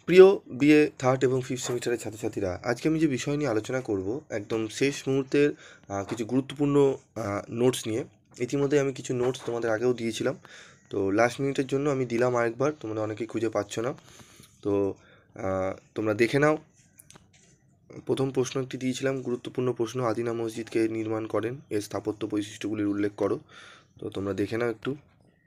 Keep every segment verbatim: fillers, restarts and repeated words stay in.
প্রিয় BA third এবং fifth সেমিস্টারের ছাত্রছাত্রীরা, আজকে আমি যে বিষয় নিয়ে আলোচনা করব একদম শেষ মুহূর্তের আহ, কিছু গুরুত্বপূর্ণ নোটস নিয়ে। ইতিমধ্যে আমি কিছু নোটস তোমাদের আগেও দিয়েছিলাম, তো লাস্ট মিনিটের জন্য আমি দিলাম আরেকবার, তোমরা অনেকেই খুঁজে পাচ্ছ না। তো আহ, তোমরা দেখে নাও। প্রথম প্রশ্ন একটি দিয়েছিলাম, গুরুত্বপূর্ণ প্রশ্ন, আদিনা মসজিদকে নির্মাণ করেন, এর স্থাপত্য বৈশিষ্ট্যগুলির উল্লেখ করো। তো তোমরা দেখে নাও একটু।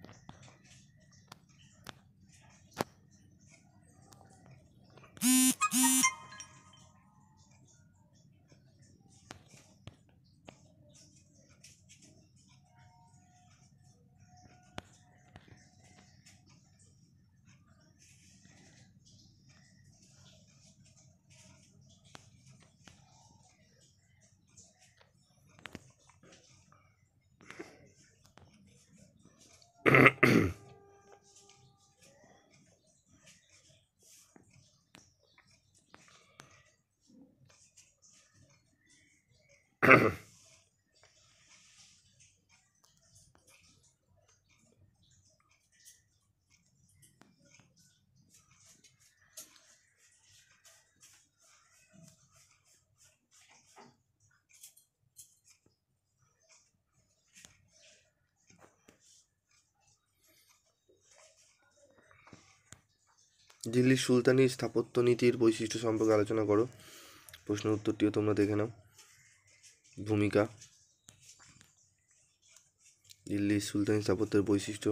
দিল্লির সুলতানি স্থাপত্য নীতির বৈশিষ্ট্য সম্পর্কে আলোচনা করো। প্রশ্নের উত্তরটিও তোমরা দেখে নাও। ভূমিকা, দিল্লির সুলতানি স্থাপত্যের বৈশিষ্ট্য।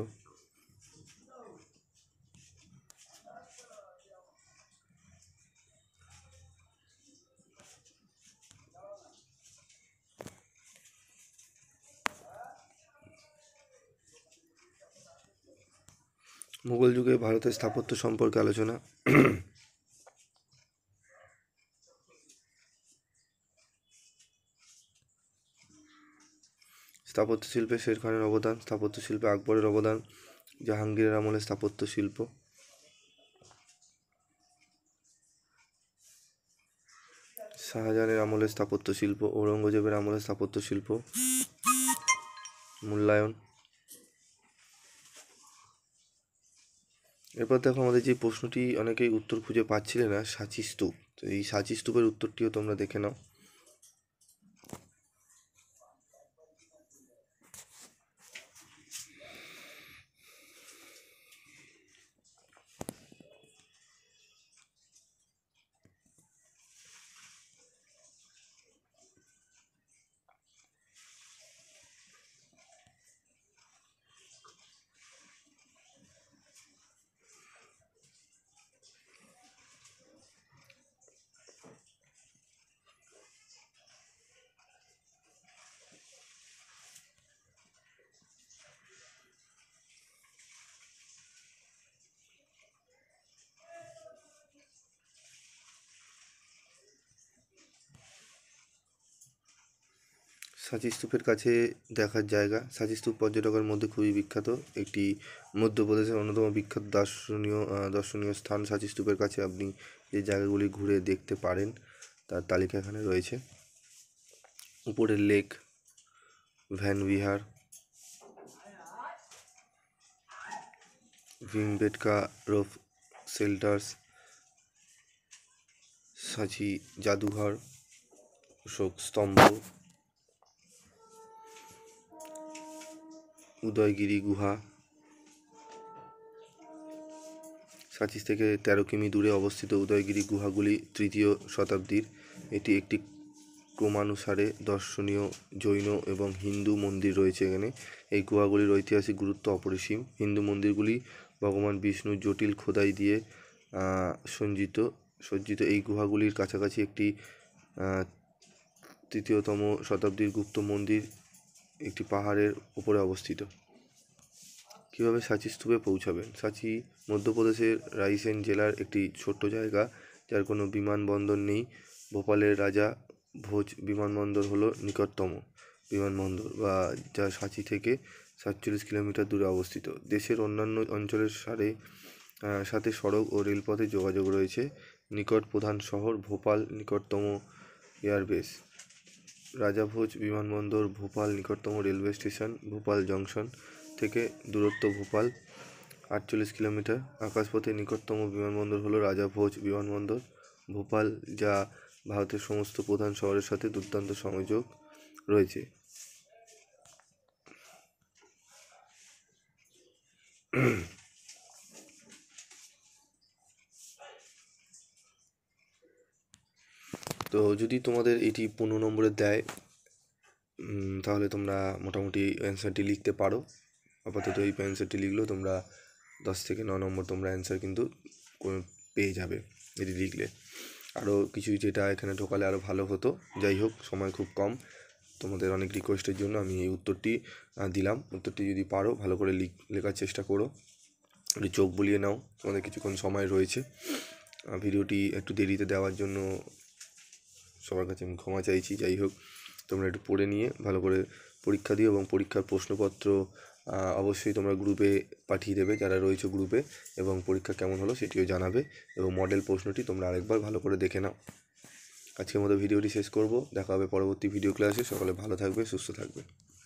মুঘল যুগে ভারতের স্থাপত্য সম্পর্কে আলোচনা। স্থাপত্য শিল্পে শের খানের অবদান, স্থাপত্য শিল্পে আকবরের অবদান, জাহাঙ্গীরের আমলে স্থাপত্য শিল্প, শাহজাহানের আমলে স্থাপত্য শিল্প, ঔরঙ্গজেবের আমলে স্থাপত্য শিল্প, মূল্যায়ন। এরপর দেখো আমাদের যে প্রশ্নটি অনেকেই উত্তর খুঁজে পাচ্ছিলে না, সাঁচি স্তূপ। তো এই সাঁচি স্তূপের উত্তরটিও তোমরা দেখে নাও। সাঁচি স্তূপের কাছে দেখার জায়গা। সাঁচি স্তূপ পর্যটকের মধ্যে খুবই বিখ্যাত, একটি মধ্যপ্রদেশের অন্যতম বিখ্যাত দর্শনীয় দর্শনীয় স্থান। সাঁচি স্তূপের কাছে আপনি যে জায়গাগুলি ঘুরে দেখতে পারেন তার তালিকা এখানে রয়েছে। উপরের lake, Van Vihar, Bhimbetka rock shelters, সাঁচি জাদুঘর, অশোক স্তম্ভ, উদয়গিরি গুহা। সাঁচি থেকে তেরো কিমি দূরে অবস্থিত উদয়গিরি গুহাগুলি তৃতীয় শতাব্দীর। এটি একটি ক্রমানুসারে দর্শনীয় জৈন এবং হিন্দু মন্দির রয়েছে এখানে। এই গুহাগুলির ঐতিহাসিক গুরুত্ব অপরিসীম। হিন্দু মন্দিরগুলি ভগবান বিষ্ণুর জটিল খোদাই দিয়ে সজ্জিত সজ্জিত এই গুহাগুলির কাছাকাছি একটি তৃতীয়তম শতাব্দীর গুপ্ত মন্দির একটি পাহাড়ের উপরে অবস্থিত। কীভাবে সাঁচি স্তূপে পৌঁছাবেন? সাঁচি মধ্যপ্রদেশের রায়সেন জেলার একটি ছোট্ট জায়গা, যার কোনো বিমানবন্দর নেই। ভোপালের রাজা ভোজ বিমানবন্দর হলো নিকটতম বিমানবন্দর, বা যা সাঁচি থেকে সাতচল্লিশ কিলোমিটার দূরে অবস্থিত। দেশের অন্যান্য অঞ্চলের সাথে সাথে সড়ক ও রেলপথে যোগাযোগ রয়েছে। নিকট প্রধান শহর ভোপাল, নিকটতম এয়ারবেস রাজাভোজ বিমানবন্দর ভোপাল, নিকটতম রেলওয়ে স্টেশন ভোপাল জংশন থেকে দূরত্ব ভোপাল। আটচল্লিশ কিলোমিটার। আকাশপথের নিকটতম বিমানবন্দর হলো রাজা ভোজ বিমানবন্দর, ভোপাল, যা ভারতের সমস্ত প্রধান শহরের সাথে দুর্দান্ত সংযোগ রয়েছে। তো যদি তোমাদের এটি পনেরো নম্বরে দেয় তাহলে তোমরা মোটামুটি অ্যান্সারটি লিখতে পারো। আপাতত এই অ্যান্সারটি লিখলেও তোমরা দশ থেকে ন নম্বর তোমরা অ্যান্সার কিন্তু পেয়ে যাবে এটি লিখলে। আরও কিছু যেটা এখানে ঢোকালে আরও ভালো হতো, যাই হোক সময় খুব কম, তোমাদের অনেক রিকোয়েস্টের জন্য আমি এই উত্তরটি দিলাম। উত্তরটি যদি পারো ভালো করে লেখার চেষ্টা করো, একটু চোখ বুলিয়ে নাও, তোমাদের কিছুক্ষণ সময় রয়েছে। ভিডিওটি একটু দেরিতে দেওয়ার জন্য সবার কাছে আমি ক্ষমা চাইছি। যাই হোক তোমরা একটু পড়ে নিয়ে ভালো করে পরীক্ষা দিও এবং পরীক্ষার প্রশ্নপত্র অবশ্যই তোমরা গ্রুপে পাঠিয়ে দেবে যারা রয়েছে গ্রুপে, এবং পরীক্ষা কেমন হলো সেটিও জানাবে, এবং মডেল প্রশ্নটি তোমরা আরেকবার ভালো করে দেখে নাও। আজকের মতো ভিডিওটি শেষ করব, দেখা হবে পরবর্তী ভিডিও ক্লাসে। সকলে ভালো থাকবে, সুস্থ থাকবে।